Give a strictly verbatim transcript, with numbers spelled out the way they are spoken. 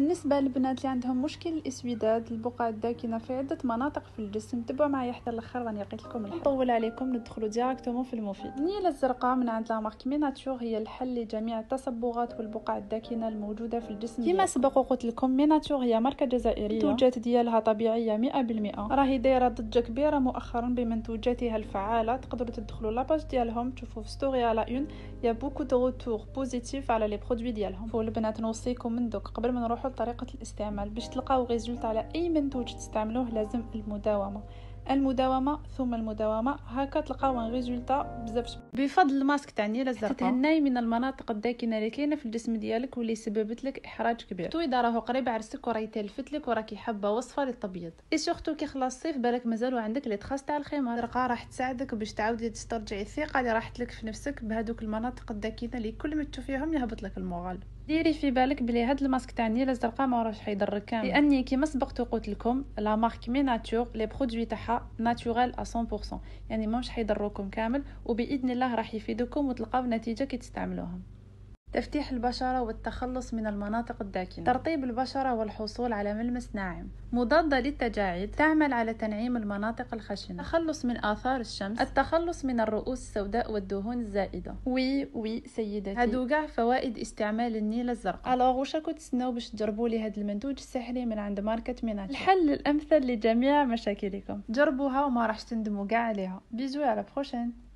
بالنسبه للبنات اللي عندهم مشكل الاسوداد البقع الداكنه في عده مناطق في الجسم، تبعوا معايا حتى الاخر راني لقيت لكم الحل. نطول عليكم ندخلوا ديريكتومون في المفيد. النيله الزرقاء من عند لا مارك ميناتور هي الحل لجميع التصبغات والبقع الداكنه الموجوده في الجسم. كما سبق وقلت لكم، ميناتور هي ماركه جزائريه، المنتوجات ديالها طبيعيه مئة بالمئة، راهي دايره ضجه كبيره مؤخرا بمنتوجاتها الفعاله. تقدروا تدخلوا لاباج ديالهم تشوفوا في ستوري على اون يا بوكو دو روتور بوزيتيف على لي برودوي ديالهم. فالبنات نوصيكم من دوك قبل ما نروحوا لطريقه الاستعمال باش تلقاو ريزولت على اي منتوج تستعملوه لازم المداومه المداومه ثم المداومه، هكا تلقاو ان ريزولتا بزاف. بفضل الماسك تاع النيله الزرقاء تتهناي من المناطق الداكنه اللي كاينه في الجسم ديالك واللي سببت لك احراج كبير. تو اذا راهو قريب عرسك وراهي تلفت لك وراكي حابه وصفه للتبييض، اي سورتو كي خلاص الصيف بالك مازالوا عندك لي تراس تاع الخمار الزرقاء، راح تساعدك باش تعاودي تسترجعي الثقه اللي راحت لك في نفسك بهذوك المناطق الداكنه اللي كل ما تشوفيهم يهبط لك المورال. ديري في بالك بلي هاد الماسك تاع النيله الزرقاء ما راهش حيضرك كامل، لاني كيما سبقت وقلت لكم لا مارك ميناتور لي برودوي تاعها ناتورال مية بالمية، يعني ماهمش حيضروكم كامل، وباذن الله راح يفيدكم وتلقاو نتيجه كي تستعملوهم. تفتيح البشرة والتخلص من المناطق الداكنة، ترطيب البشرة والحصول على ملمس ناعم، مضادة للتجاعيد، تعمل على تنعيم المناطق الخشنة، التخلص من آثار الشمس، التخلص من الرؤوس السوداء والدهون الزائدة. وي وي سيداتي، هادو كاع فوائد استعمال النيلة الزرقاء. الوغ واش راكم تسناو باش تجربوا لي هاد المنتوج السحري من عند ماركة ميناتور، الحل الامثل لجميع مشاكلكم. جربوها وما راحش تندموا كاع عليها. بيزو على بروشين.